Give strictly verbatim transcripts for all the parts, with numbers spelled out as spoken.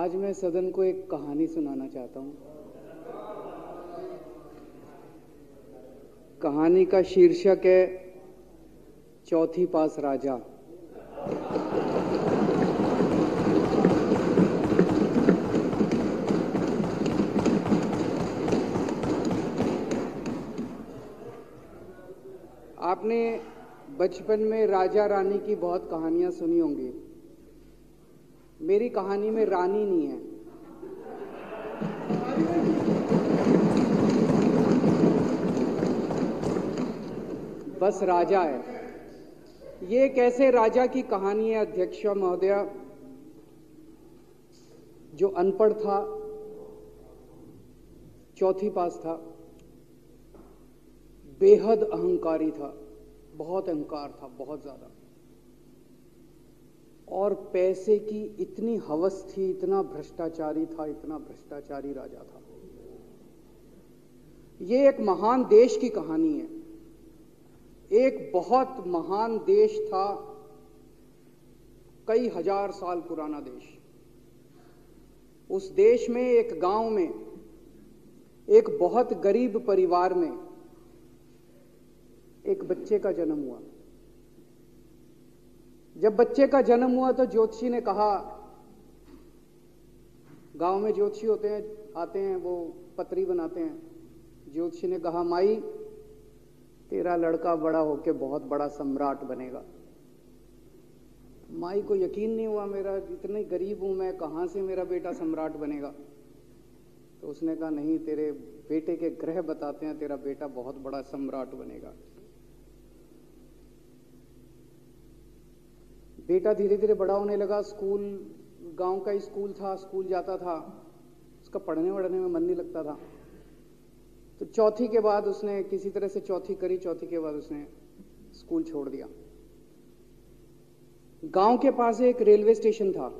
आज मैं सदन को एक कहानी सुनाना चाहता हूँ। कहानी का शीर्षक है चौथी पास राजा। आपने बचपन में राजा रानी की बहुत कहानियां सुनी होंगी। मेरी कहानी में रानी नहीं है, बस राजा है। ये कैसे राजा की कहानी है अध्यक्ष महोदया, जो अनपढ़ था, चौथी पास था, बेहद अहंकारी था, बहुत अहंकार था, बहुत ज्यादा, और पैसे की इतनी हवस थी, इतना भ्रष्टाचारी था, इतना भ्रष्टाचारी राजा था। ये एक महान देश की कहानी है। एक बहुत महान देश था, कई हजार साल पुराना देश। उस देश में एक गांव में एक बहुत गरीब परिवार में एक बच्चे का जन्म हुआ। जब बच्चे का जन्म हुआ तो ज्योतिषी ने कहा, गांव में ज्योतिषी होते हैं, आते हैं, वो पत्री बनाते हैं। ज्योतिषी ने कहा, माई तेरा लड़का बड़ा होके बहुत बड़ा सम्राट बनेगा। माई को यकीन नहीं हुआ, मेरा इतने गरीब हूं मैं, कहां से मेरा बेटा सम्राट बनेगा। तो उसने कहा, नहीं, तेरे बेटे के ग्रह बताते हैं तेरा बेटा बहुत बड़ा सम्राट बनेगा। बेटा धीरे धीरे बड़ा होने लगा। स्कूल, गांव का ही स्कूल था, स्कूल जाता था, उसका पढ़ने वढ़ने में मन नहीं लगता था। तो चौथी के बाद उसने किसी तरह से चौथी करी, चौथी के बाद उसने स्कूल छोड़ दिया। गांव के पास एक रेलवे स्टेशन था।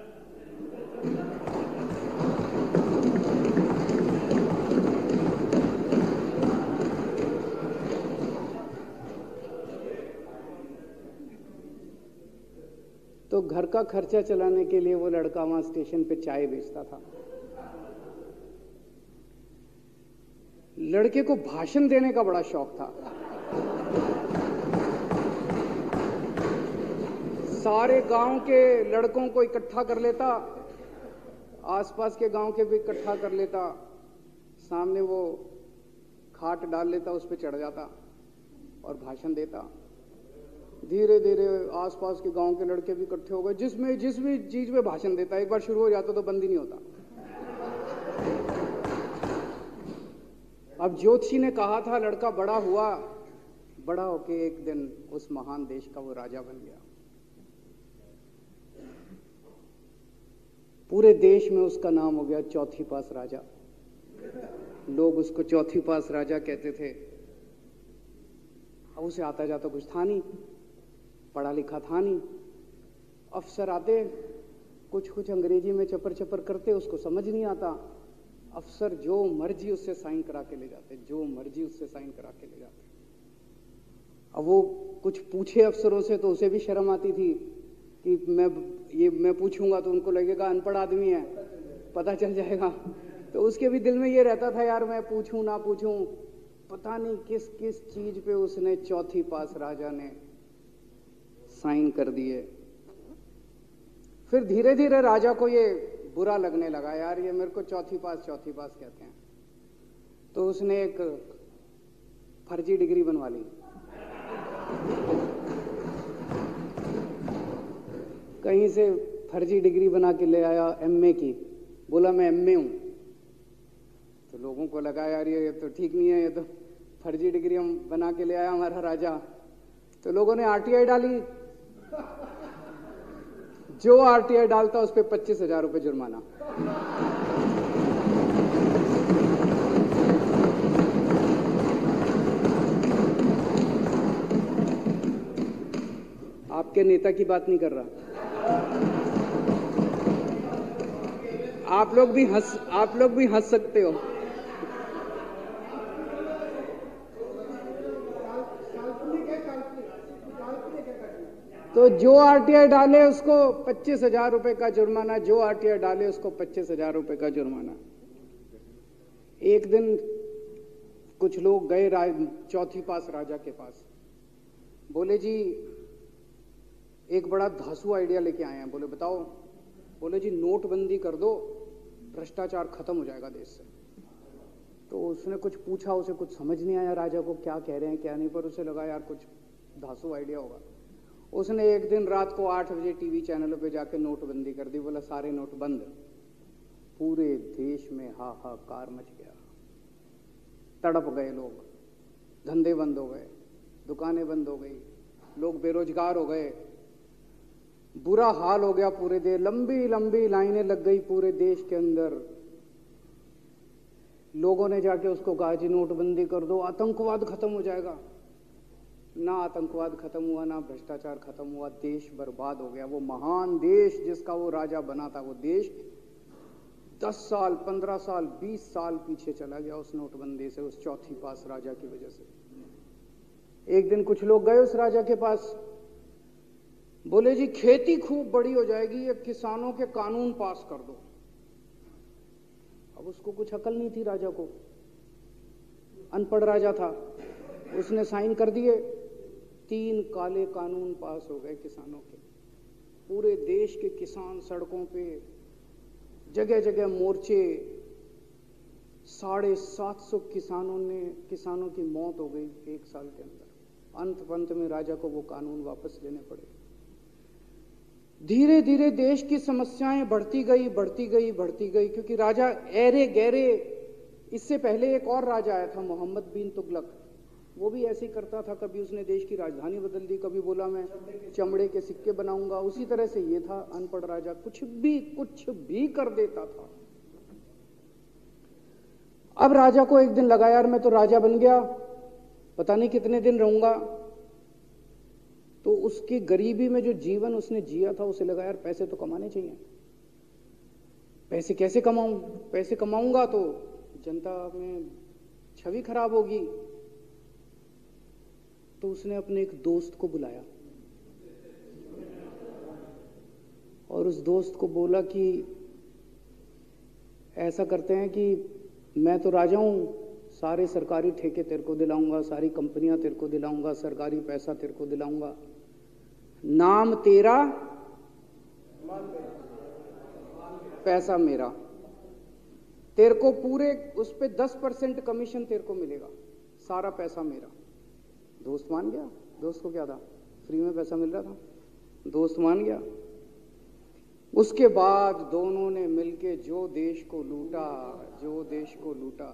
तो घर का खर्चा चलाने के लिए वो लड़का वहां स्टेशन पे चाय बेचता था। लड़के को भाषण देने का बड़ा शौक था। सारे गांव के लड़कों को इकट्ठा कर लेता, आसपास के गांव के भी इकट्ठा कर लेता, सामने वो खाट डाल लेता, उस पर चढ़ जाता और भाषण देता। धीरे धीरे आसपास के गांव के लड़के भी इकट्ठे हो गए, जिसमें जिस भी चीज में भाषण देता, एक बार शुरू हो जाता तो बंद ही नहीं होता। अब ज्योतिषी ने कहा था, लड़का बड़ा हुआ, बड़ा होके एक दिन उस महान देश का वो राजा बन गया। पूरे देश में उसका नाम हो गया चौथी पास राजा। लोग उसको चौथी पास राजा कहते थे। अब उसे आता जाता कुछ था नहीं, पढ़ा लिखा था नहीं। अफसर आते, कुछ कुछ अंग्रेजी में चपर चपर करते, उसको समझ नहीं आता। अफसर जो मर्जी उससे साइन करा के ले जाते, जो मर्जी उससे साइन करा के ले जाते। अब वो कुछ पूछे अफसरों से तो उसे भी शर्म आती थी कि मैं ये मैं पूछूंगा तो उनको लगेगा अनपढ़ आदमी है, पता चल जाएगा। तो उसके भी दिल में ये रहता था, यार मैं पूछूं ना पूछूं। पता नहीं किस किस चीज पे उसने चौथी पास राजा ने साइन कर दिए। फिर धीरे धीरे राजा को ये बुरा लगने लगा, यार ये मेरे को चौथी पास चौथी पास कहते हैं। तो उसने एक फर्जी डिग्री बनवा ली। कहीं से फर्जी डिग्री बना के ले आया, एमए की। बोला मैं एमए हूं। तो लोगों को लगा, यार ये तो ठीक नहीं है, ये तो फर्जी डिग्री हम बना के ले आया हमारा राजा। तो लोगों ने आरटीआई डाली। जो आरटीआई डालता उस पर पच्चीस हजार रुपये जुर्माना। आपके नेता की बात नहीं कर रहा। आप लोग भी हंस आप लोग भी हंस सकते हो। तो जो आरटीआई डाले उसको पच्चीस हजार रुपए का जुर्माना, जो आरटीआई डाले उसको पच्चीस हजार रुपए का जुर्माना। एक दिन कुछ लोग गए चौथी पास राजा के पास, बोले जी एक बड़ा धांसू आइडिया लेके आए हैं। बोले बताओ। बोले जी नोटबंदी कर दो, भ्रष्टाचार खत्म हो जाएगा देश से। तो उसने कुछ पूछा, उसे कुछ समझ नहीं आया राजा को क्या कह रहे हैं क्या नहीं, पर उसे लगा यार कुछ धांसू आइडिया होगा। उसने एक दिन रात को आठ बजे टीवी चैनलों पे जाके नोटबंदी कर दी। बोला सारे नोट बंद। पूरे देश में हाहाकार मच गया, तड़प गए लोग, धंधे बंद हो गए, दुकानें बंद हो गई, लोग बेरोजगार हो गए, बुरा हाल हो गया पूरे देश। लंबी लंबी लाइनें लग गई पूरे देश के अंदर। लोगों ने जाके उसको कहा जी नोटबंदी कर दो, आतंकवाद खत्म हो जाएगा। ना आतंकवाद खत्म हुआ, ना भ्रष्टाचार खत्म हुआ, देश बर्बाद हो गया। वो महान देश जिसका वो राजा बना था, वो देश दस साल, पंद्रह साल, बीस साल पीछे चला गया उस नोटबंदी से, उस चौथी पास राजा की वजह से। एक दिन कुछ लोग गए उस राजा के पास, बोले जी खेती खूब बड़ी हो जाएगी, ये किसानों के कानून पास कर दो। अब उसको कुछ अकल नहीं थी राजा को, अनपढ़ राजा था। उसने साइन कर दिए, तीन काले कानून पास हो गए किसानों के। पूरे देश के किसान सड़कों पे, जगह जगह मोर्चे, साढ़े सात सौ किसानों ने किसानों की मौत हो गई एक साल के अंदर। अंत पंत में राजा को वो कानून वापस लेने पड़े। धीरे धीरे देश की समस्याएं बढ़ती गई बढ़ती गई बढ़ती गई क्योंकि राजा ऐरे गहरे। इससे पहले एक और राजा आया था, मोहम्मद बिन तुगलक, वो भी ऐसे ही करता था। कभी उसने देश की राजधानी बदल दी, कभी बोला मैं चमड़े के सिक्के बनाऊंगा। उसी तरह से ये था अनपढ़ राजा, कुछ भी कुछ भी कर देता था। अब राजा को एक दिन लगा यार मैं तो राजा बन गया, पता नहीं कितने दिन रहूंगा। तो उसकी गरीबी में जो जीवन उसने जिया था, उसे लगा यार पैसे तो कमाने चाहिए। पैसे कैसे कमाऊं? पैसे कमाऊंगा तो जनता में छवि खराब होगी। तो उसने अपने एक दोस्त को बुलाया और उस दोस्त को बोला कि ऐसा करते हैं कि मैं तो राजा हूं, सारे सरकारी ठेके तेरे को दिलाऊंगा, सारी कंपनियां तेरे को दिलाऊंगा, सरकारी पैसा तेरे को दिलाऊंगा। नाम तेरा, पैसा मेरा। तेरे को पूरे उस पे दस परसेंट कमीशन तेरे को मिलेगा, सारा पैसा मेरा। दोस्त मान गया। दोस्त को क्या था, फ्री में पैसा मिल रहा था, दोस्त मान गया। उसके बाद दोनों ने मिलके जो देश को लूटा, जो देश को लूटा,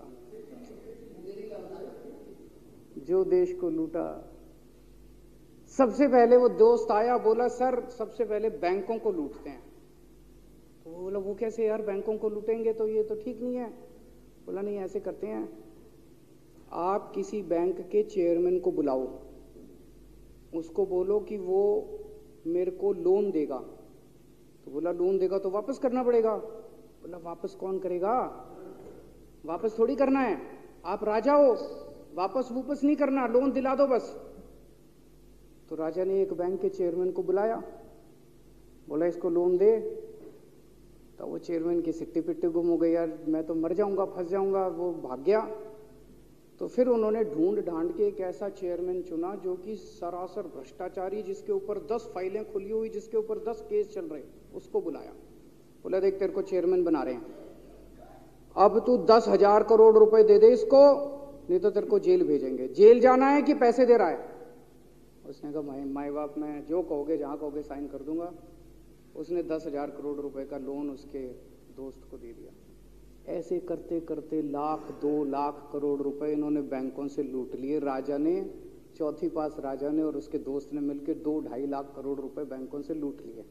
जो देश को लूटा। सबसे पहले वो दोस्त आया, बोला सर सबसे पहले बैंकों को लूटते हैं। तो वो बोला वो कैसे यार, बैंकों को लूटेंगे तो ये तो ठीक नहीं है। बोला नहीं ऐसे करते हैं, आप किसी बैंक के चेयरमैन को बुलाओ, उसको बोलो कि वो मेरे को लोन देगा। तो बोला लोन देगा तो वापस करना पड़ेगा। बोला वापस कौन करेगा, वापस थोड़ी करना है, आप राजा हो, वापस वापस नहीं करना, लोन दिला दो बस। तो राजा ने एक बैंक के चेयरमैन को बुलाया, बोला इसको लोन दे। तो वो चेयरमैन की सिट्टी पिट्टी गुम हो गई, यार मैं तो मर जाऊंगा, फंस जाऊंगा, वो भाग गया। तो फिर उन्होंने ढूंढ ढांड के एक ऐसा चेयरमैन चुना जो कि सरासर भ्रष्टाचारी, जिसके ऊपर दस फाइलें खुली हुई, जिसके ऊपर दस केस चल रहे, उसको बुलाया। बोला देख तेरे को चेयरमैन बना रहे हैं, अब तू दस हजार करोड़ रुपए दे दे इसको, नहीं तो तेरे को जेल भेजेंगे। जेल जाना है कि पैसे दे रहा है? उसने कहा माई बाप मैं जो कहोगे जहां कहोगे साइन कर दूंगा। उसने दस हजार करोड़ रुपए का लोन उसके दोस्त को दे दिया। ऐसे करते करते लाख दो लाख करोड़ रुपए इन्होंने बैंकों से लूट लिए। राजा ने, चौथी पास राजा ने और उसके दोस्त ने मिलकर दो ढाई लाख करोड़ रुपए बैंकों से लूट लिए।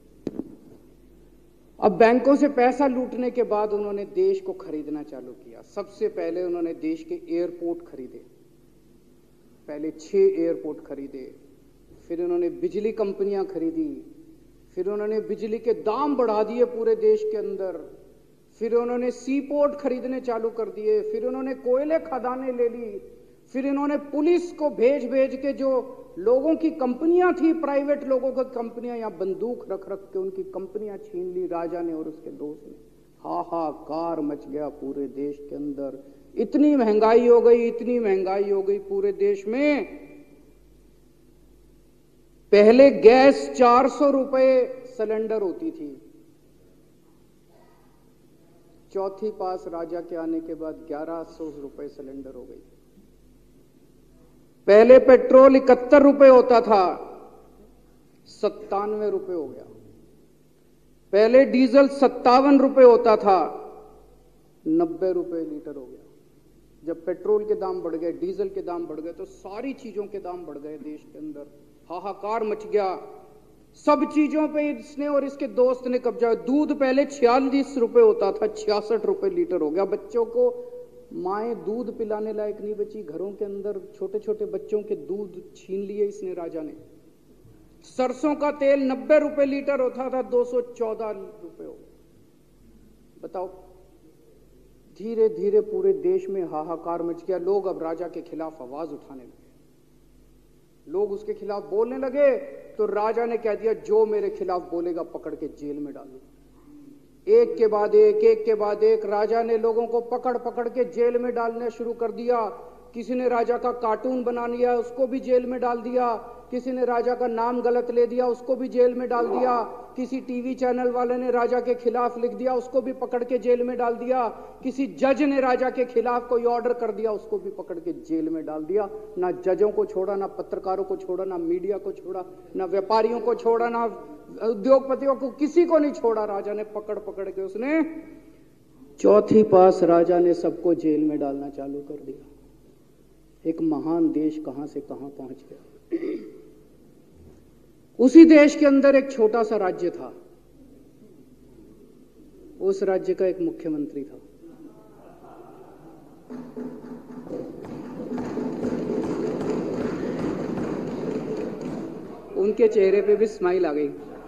अब बैंकों से पैसा लूटने के बाद उन्होंने देश को खरीदना चालू किया। सबसे पहले उन्होंने देश के एयरपोर्ट खरीदे, पहले छह एयरपोर्ट खरीदे, फिर उन्होंने बिजली कंपनियां खरीदी, फिर उन्होंने बिजली के दाम बढ़ा दिए पूरे देश के अंदर, फिर उन्होंने सी पोर्ट खरीदने चालू कर दिए, फिर उन्होंने कोयले खदानें ले ली, फिर इन्होंने पुलिस को भेज भेज के जो लोगों की कंपनियां थी, प्राइवेट लोगों की कंपनियां, यहां बंदूक रख रख के उनकी कंपनियां छीन ली राजा ने और उसके दोस्त ने। हाहाकार मच गया पूरे देश के अंदर। इतनी महंगाई हो गई, इतनी महंगाई हो गई पूरे देश में। पहले गैस चार सौ रुपए सिलेंडर होती थी, चौथी पास राजा के आने के बाद ग्यारह सौ रुपए सिलेंडर हो गई। पहले पेट्रोल इकहत्तर रुपए होता था, सत्तानवे रुपए हो गया। पहले डीजल सत्तावन रुपए होता था, नब्बे रुपए लीटर हो गया। जब पेट्रोल के दाम बढ़ गए, डीजल के दाम बढ़ गए, तो सारी चीजों के दाम बढ़ गए देश के अंदर। हाहाकार मच गया। सब चीजों पे इसने और इसके दोस्त ने कब्जा। दूध पहले छियालीस रुपए होता था, छियासठ रुपए लीटर हो गया। बच्चों को माएँ दूध पिलाने लायक नहीं बची, घरों के अंदर छोटे छोटे बच्चों के दूध छीन लिए इसने राजा ने। सरसों का तेल नब्बे रुपए लीटर होता था, दो सौ चौदह रुपए हो गया। बताओ, धीरे धीरे पूरे देश में हाहाकार मच गया। लोग अब राजा के खिलाफ आवाज उठाने लगे, लोग उसके खिलाफ बोलने लगे। तो राजा ने कह दिया, जो मेरे खिलाफ बोलेगा पकड़ के जेल में डाल दूंगा। एक के बाद एक, एक के बाद एक राजा ने लोगों को पकड़ पकड़ के जेल में डालना शुरू कर दिया। किसी ने राजा का कार्टून बना लिया, उसको भी जेल में डाल दिया। किसी ने राजा का नाम गलत ले दिया, उसको भी जेल में डाल दिया। किसी टीवी चैनल वाले ने राजा के खिलाफ लिख दिया, उसको भी पकड़ के जेल में डाल दिया। किसी जज ने राजा के खिलाफ कोई ऑर्डर कर दिया, उसको भी पकड़ के जेल में डाल दिया। ना जजों को छोड़ा, ना पत्रकारों को छोड़ा, ना मीडिया को छोड़ा, ना व्यापारियों को छोड़ा, ना उद्योगपतियों को, किसी को नहीं छोड़ा। राजा ने पकड़ पकड़ के उसने चौथी पास राजा ने सबको जेल में डालना चालू कर दिया। एक महान देश कहां से कहां पहुंच गया। उसी देश के अंदर एक छोटा सा राज्य था, उस राज्य का एक मुख्यमंत्री था। उनके चेहरे पे भी स्माइल आ गई,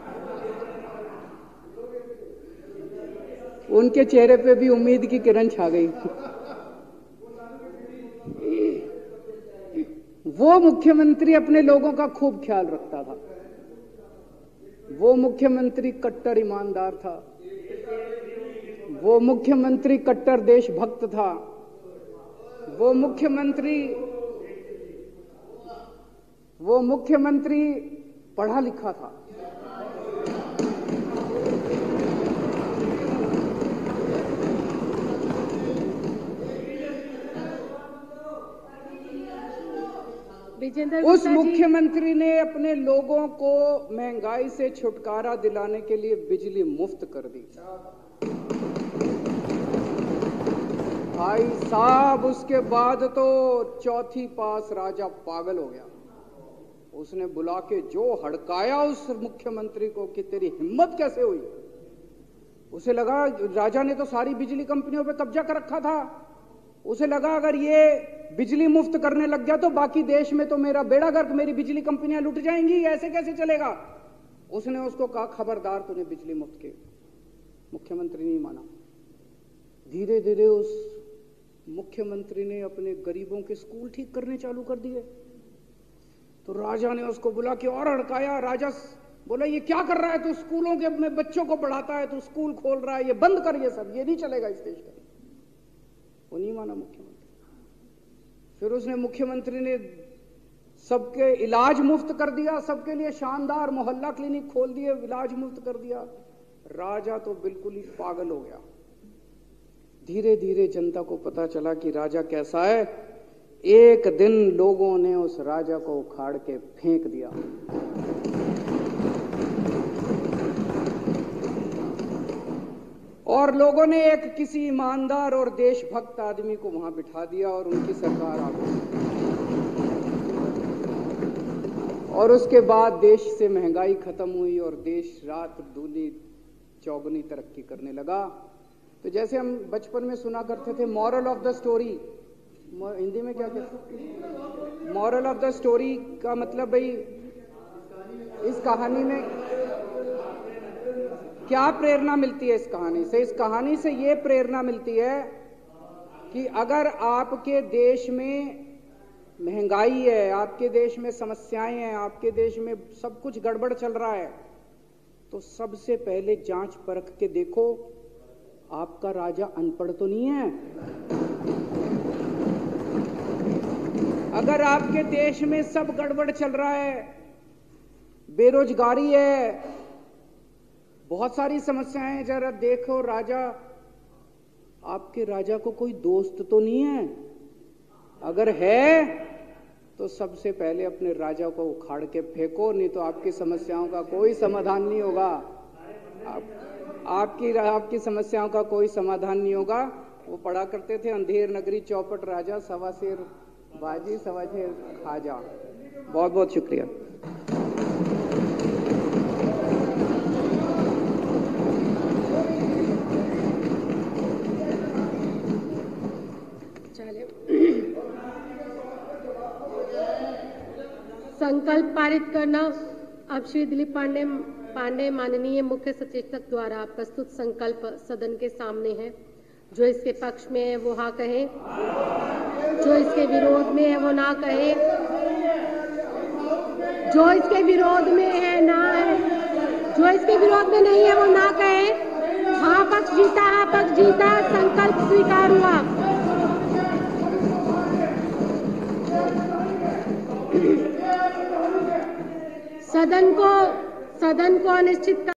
उनके चेहरे पे भी उम्मीद की किरण छा गई। वो मुख्यमंत्री अपने लोगों का खूब ख्याल रखता था। वो मुख्यमंत्री कट्टर ईमानदार था। वो मुख्यमंत्री कट्टर देशभक्त था। वो मुख्यमंत्री वो मुख्यमंत्री पढ़ा लिखा था। उस मुख्यमंत्री ने अपने लोगों को महंगाई से छुटकारा दिलाने के लिए बिजली मुफ्त कर दी। भाई साहब, उसके बाद तो चौथी पास राजा पागल हो गया। उसने बुला के जो हड़काया उस मुख्यमंत्री को कि तेरी हिम्मत कैसे हुई। उसे लगा राजा ने तो सारी बिजली कंपनियों पे कब्जा कर रखा था। उसे लगा अगर ये बिजली मुफ्त करने लग गया तो बाकी देश में तो मेरा बेड़ा गर्क, मेरी बिजली कंपनियां लुट जाएंगी, ऐसे कैसे चलेगा। उसने उसको कहा, खबरदार, तूने बिजली मुफ्त की। मुख्यमंत्री नहीं माना। धीरे धीरे उस मुख्यमंत्री ने अपने गरीबों के स्कूल ठीक करने चालू कर दिए। तो राजा ने उसको बुला के और हड़काया। राजा बोला, ये क्या कर रहा है तू, स्कूलों के में बच्चों को पढ़ाता है, तू स्कूल खोल रहा है, ये बंद कर, ये सब, ये नहीं चलेगा इस देश का। वो नहीं माना मुख्यमंत्री। फिर उसने मुख्यमंत्री ने सबके इलाज मुफ्त कर दिया, सबके लिए शानदार मोहल्ला क्लिनिक खोल दिए, इलाज मुफ्त कर दिया। राजा तो बिल्कुल ही पागल हो गया। धीरे धीरे जनता को पता चला कि राजा कैसा है। एक दिन लोगों ने उस राजा को उखाड़ के फेंक दिया। और लोगों ने एक किसी ईमानदार और देशभक्त आदमी को वहां बिठा दिया और उनकी सरकार आ गई। और उसके बाद देश से महंगाई खत्म हुई और देश रात दूनी चौगुनी तरक्की करने लगा। तो जैसे हम बचपन में सुना करते थे, moral of the story, Hindi में क्या कहते, मॉरल ऑफ द स्टोरी का मतलब भाई इस कहानी में क्या प्रेरणा मिलती है। इस कहानी से इस कहानी से ये प्रेरणा मिलती है कि अगर आपके देश में महंगाई है, आपके देश में समस्याएं हैं, आपके देश में सब कुछ गड़बड़ चल रहा है, तो सबसे पहले जांच परख के देखो आपका राजा अनपढ़ तो नहीं है। अगर आपके देश में सब गड़बड़ चल रहा है, बेरोजगारी है, बहुत सारी समस्याएं हैं, जरा देखो राजा, आपके राजा को कोई दोस्त तो नहीं है। अगर है तो सबसे पहले अपने राजा को उखाड़ के फेंको, नहीं तो आपकी समस्याओं का कोई समाधान नहीं होगा। आप, आपकी आपकी समस्याओं का कोई समाधान नहीं होगा। वो पढ़ा करते थे, अंधेर नगरी चौपट राजा, सवा शेर बाजी सवा शेर खाजा। बहुत बहुत शुक्रिया। संकल्प पारित करना। अब श्री दिलीप पांडे पांडे माननीय मुख्य सचेतक द्वारा प्रस्तुत संकल्प सदन के सामने है। जो इसके पक्ष में है वो हाँ कहे, जो इसके विरोध में है वो ना कहे, जो इसके विरोध में है ना है, जो इसके विरोध में नहीं है वो ना कहे। हाँ पक्ष जीता, हाँ पक्ष जीता, संकल्प स्वीकार हुआ। सदन को सदन को अनिश्चित